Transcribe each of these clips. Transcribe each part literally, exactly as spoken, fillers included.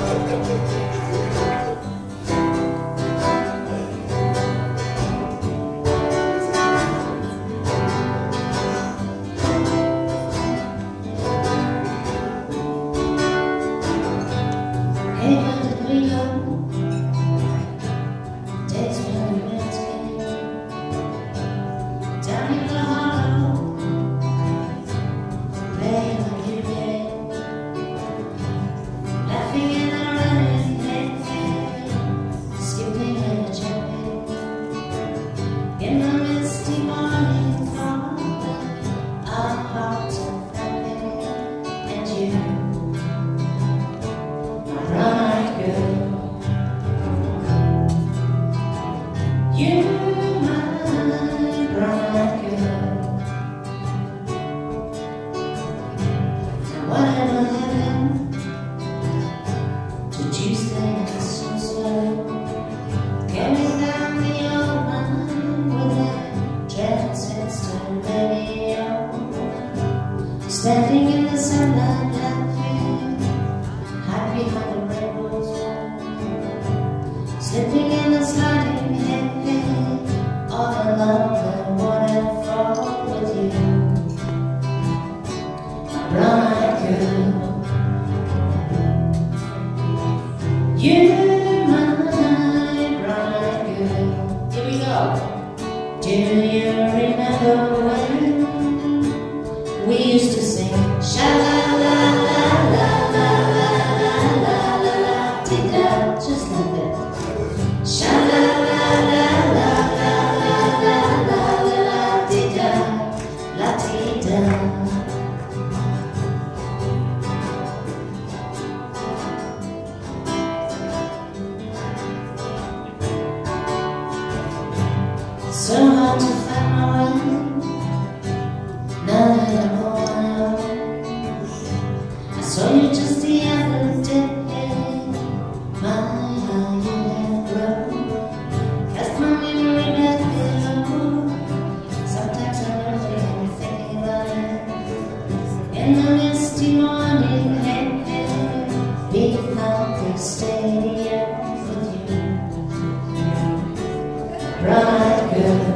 Standing in the sunlight, laughing, hide behind the rainbow's wall, slipping in the sliding head, all along the waterfall with you, my brown-eyed girl. You're my brown-eyed girl. Here we go. Do you remember when we used to sing sha-la-la-la-la-la-la-la-la-la-la-la-la-la-la-la, just like that. Sha-la-la-la-la-la-la-la-la-la-la-la-la-la-la. So hard to find my way. Now that I'm all alone, I saw you just the other day. My, how you have grown. Cast my memory back below. Sometimes I really am thinking about it. In the misty morning, hey, hey, behind the stadium with you, bright girl.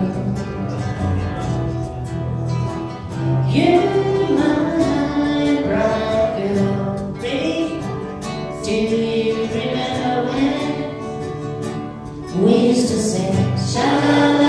You're my bright girl, baby. Do you remember when we used to sing sha-la-la?